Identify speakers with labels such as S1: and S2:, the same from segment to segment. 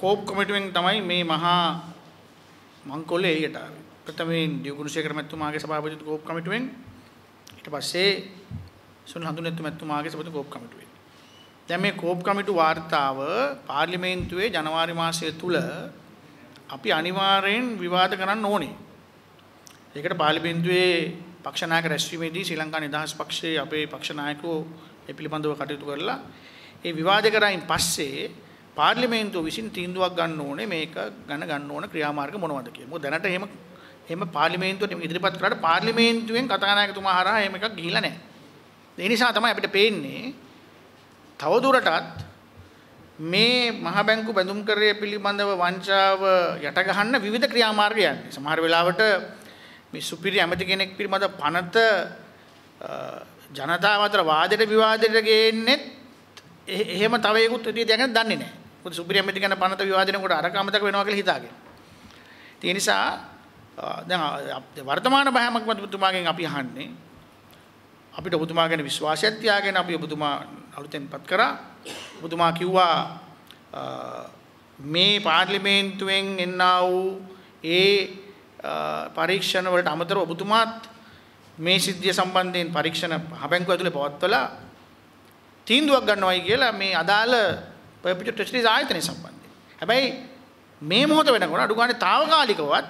S1: COPE කමිටුවෙන් තමයි මේ මහා මංකොල්ලේ එළියට ආවේ. ප්‍රථමයෙන් දියුගුණසේකර මැතිතුමාගේ සභාපතිතුමා කෝප් කමිටුවෙන්, ඊට පස්සේ සුනිල් හඳුනේතු මැතිතුමාගේ සභාපති කෝප් කමිටුවෙන්. දැන් මේ කෝප් කමිටු වාර්තාව පාර්ලිමේන්තුවේ ජනවාරි මාසය තුල අපි අනිවාර්යෙන් විවාද කරන්න ඕනේ. ඒකට පාර්ලිමේන්තුවේ පක්ෂ නායක රැස්වීමේදී ශ්‍රී ලංකා නිදහස් පක්ෂයේ අපේ පක්ෂ නායකයෝ ඒ පිළිබඳව කටයුතු කරලා ඒ විවාද කරායින් පස්සේ පාර්ලිමේන්තුව විසින් තීන්දුවක් ගන්න ඕනේ මේක ගන්න ඕන ක්‍රියාමාර්ග මොනවද කියලා. මොකද දැනට එහෙම පාර්ලිමේන්තුවට ඉදිරිපත් කරාට පාර්ලිමේන්තුවෙන් කතානායකතුමා හරහා එහෙම එකක් ගිහිලා නැහැ. ඒ නිසා තමයි අපිට පේන්නේ තවදුරටත් මේ මහ බැංකු බැඳුම් කරේ පිළිබඳව වංචාව යට ගහන්න විවිධ ක්‍රියාමාර්ග යන්නේ. සමහර වෙලාවට මේ සුපිරි ඇමති කෙනෙක් පිළිබඳ පනත ජනතාව අතර වාදයට විවාදයට ගේන්නේ එහෙම තව එකකුත් විදියට යගෙන දන්නේ නැහැ. මොකද සුපිරි ඇමති ගැන පනත විවාදිනකොට අරක අමතක වෙනවා කියලා හිතාගෙන. ඒ නිසා දැන් වර්තමාන බහැමක් මැතිතුමාගෙන් අපි අහන්නේ අපිට ඔබතුමා ගැන විශ්වාසයක් තියාගෙන අපි ඔබතුමා අලුතෙන්පත් කරා. ඔබතුමා කිව්වා මේ පාර්ලිමේන්තුවෙන් එන්නා වූ ඒ පරීක්ෂණ වලට අමතරව ඔබතුමාත් මේ සිද්ධිය සම්බන්ධයෙන් පරීක්ෂණ මහබැංකුව ඇතුලේ පවත්වලා තීන්දුවක් ගන්නවයි කියලා මේ අදාළ Perpetual Treasuries ආයතනය සම්බන්ධයෙන්. හැබැයි මේ මොහොත වෙනකොට අඩු ගානේ తాවකාලිකවත්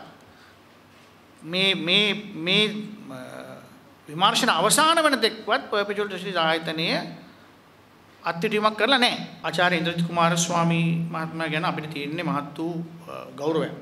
S1: මේ විමර්ශන අවසාන වෙන තෙක්වත් Perpetual Treasuries ආයතනය අත්විඳීමක් කරලා නැහැ. ආචාර්ය ඉන්ද්‍රජිත් කුමාරස්වාමී මහත්මයා ගැන අපිට තියෙන්නේ මහත් වූ ගෞරවයක්.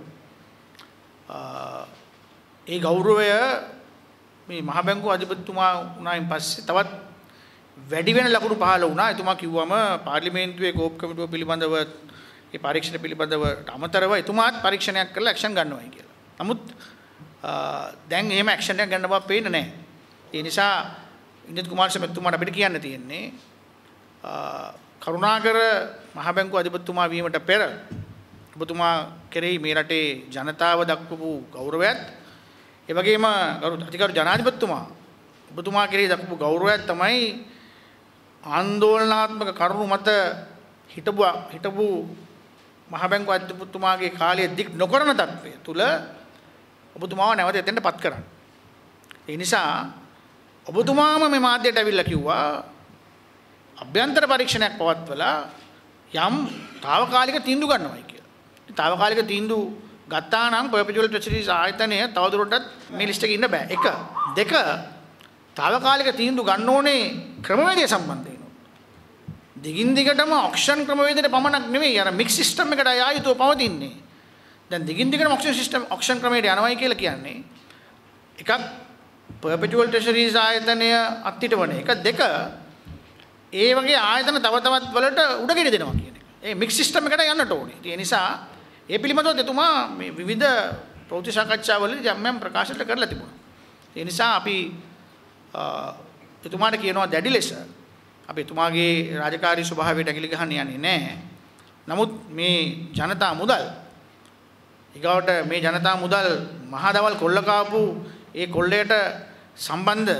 S1: ඒ ගෞරවය මේ මහ බැංකුව අධිපතිතුමා උනායින් පස්සේ තවත් වැඩි වෙන ලකුණු පහළ වුණා. එතුමා කිව්වම පාර්ලිමේන්තුවේ කෝප් කමිටුව පිළිබඳව ඒ පරීක්ෂණ පිළිබඳව අමතරව එතුමාත් පරීක්ෂණයක් කරලා ඇක්ෂන් ගන්නවායි කියලා. නමුත් දැන් එහෙම ඇක්ෂන් එකක් ගන්න බව පේන්නේ නැහැ. ඒ නිසා ඉන්ද්‍රජිත් කුමාරස්වාමී එතුමාට අපිට කියන්න තියෙන්නේ කරුණාකර මහ බැංකුව අධිපතිතුමා වීමට පෙර ඔබතුමා කෙරෙහි මේ රටේ ජනතාව දක්වපු ගෞරවයත් ඒ වගේම අධිකාරු ජනාධිපතිතුමා ඔබතුමා කෙරෙහි දක්වපු ගෞරවයත් තමයි ආందోලනාත්මක කරුණු මත හිටපු මහ බැංකුව අධිපතිතුමාගේ කාලයේ දික් නොකරන තත්ත්වය තුල ඔබතුමාව නැවත එතෙන්ටපත් කරන්න. ඒ නිසා ඔබතුමාම මේ මාධ්‍යයට ඇවිල්ලා කිව්වා අභ්‍යන්තර පරීක්ෂණයක් පවත්වලා යම් తాවකාලික තීන්දුව ගන්නවායි කියලා. తాවකාලික තීන්දුව ගත්තා නම් Perpetual Treasuries ආයතනය තවදුරටත් මේ ලිස්ට් එකේ ඉන්න බෑ. එක දෙක తాවකාලික තීන්දුව ගන්න ඕනේ ක්‍රමවේදය සම්බන්ධයෙන්. දිගින් දිගටම ඔක්ෂන් ක්‍රමවේදයට පමණක් නෙවෙයි අර මික්ස් සිස්ටම් එකට ආයුතුව පවතින්නේ. දැන් දිගින් දිගටම ඔක්ෂන් ක්‍රමයට යනවායි කියලා කියන්නේ එකක් Perpetual Treasuries ආයතනය අත්හිටවන එක. දෙක ඒ වගේ ආයතන තව තවත් වලට උඩගෙඩි දෙනවා කියන එක. ඒ මික්ස් සිස්ටම් එකට යන්නට ඕනේ. ඒ නිසා ඒ පිළිබඳව එතුමා මේ විවිධ ප්‍රවෘත්ති සාකච්ඡාවලදී යම් ප්‍රකාශ කරලා තිබුණා. ඒ නිසා අපි එතුමාට කියනවා දැඩි ලෙස අපි එතුමාගේ රාජකාරී ස්වභාවයට ඇඟිලි ගහන්න යන්නේ නැහැ. නමුත් මේ ජනතා මුදල් ඊගාවට මේ ජනතා මුදල් මහා දවල් කොල්ල කාපු ඒ කොල්ලයට සම්බන්ධ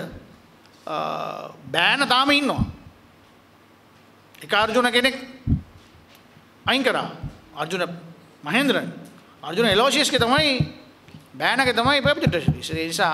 S1: බෑන තාම ඉන්නවා. එක අර්ජුන කෙනෙක් අයින් කරා. අර්ජුන මහේන්ද්‍රන් අර්ජුන එලෝෂියස්ගේ තමයි බෑනගේ තමයි Perpetual Treasuries. ඒ නිසා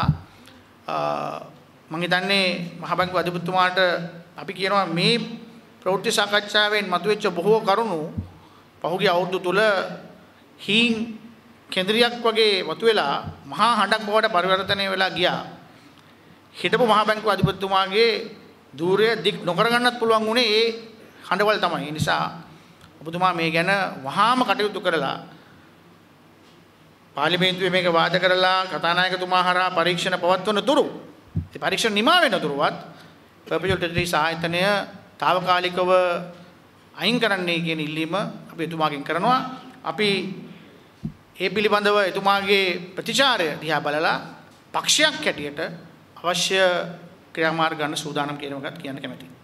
S1: මම හිතන්නේ මහ බැංකුව අධිපතිතුමාට අපි කියනවා මේ ප්‍රවෘත්ති සාකච්ඡාවෙන් මතුවෙච්ච බොහෝ කරුණු පහුගිය අවුරුදු තුල හීන් කේන්ද්‍රයක් වගේ මතුවෙලා මහා හඬක් බවට පරිවර්තනය වෙලා ගියා. හිටපු මහ බැංකුව අධිපතිතුමාගේ ධූරය දික් නොකර ගන්නත් පුළුවන් වුණේ ඒ හඬවල් තමයි. ඒ නිසා ඔබතුමා මේ ගැන වහාම කටයුතු කරලා පාර්ලිමේන්තුවේ මේක වාද කරලා කතානායකතුමා හරහා පරීක්ෂණ පවත්වන තුරු ඒ පරීක්ෂණ නිමා වෙන තුරුවත් Perpetual Treasuries ආයතනය తాවකාලිකව අයින් කරන්නයි කියන ඉල්ලීම අපි එතුමාගෙන් කරනවා. අපි ඒ පිළිබඳව එතුමාගේ ප්‍රතිචාරය දිහා බලලා පක්ෂයක් හැටියට අවශ්‍ය ක්‍රියාමාර්ග ගන්න සූදානම් කියන එකත් කියන්න කැමැතියි.